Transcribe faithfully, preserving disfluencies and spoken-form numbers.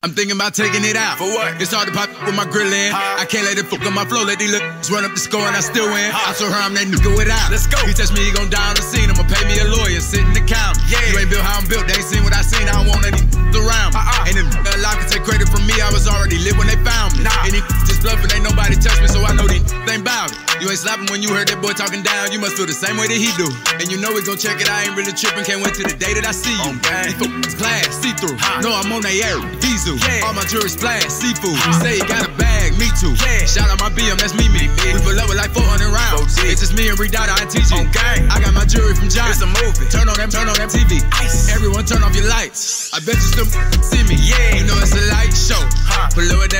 I'm thinking about taking it out. For what? It's hard to pop with my grill in. Huh? I can't let it fuck on my flow. Let these looks run up the score and I still win. Huh? I told her I'm that nigga without. Let's go. He touched me, he gon' die on the scene. I'ma pay me a lawyer, sit in the county. Yeah. You ain't built how I'm built. They ain't seen what I seen. I don't want any around me. Uh-uh. And if alive can take credit from me, I was already lit when they found me. Nah. And he just bluffing, ain't nobody touch me, so I know these ain't bout it. You ain't slapping when you heard that boy talking down. You must feel the same way that he do. And you know we gon' check it. I ain't really tripping. Can't wait till the day that I see you. Okay. These glass, see through. Huh. No, I'm on that air. Diesel. Yeah. All my jewelry splash, seafood. Huh. Say you got a bag, me too. Yeah. Shout out my B M, that's me, me. We pull up with like four hundred rounds. four G. It's just me and Redada and T G. Okay. I got my jewelry from John. It's a movie. Turn on them, turn on them T V. Ice. Everyone turn off your lights. I bet you still see me. Yeah. You know it's a light show. Huh. Pull up with that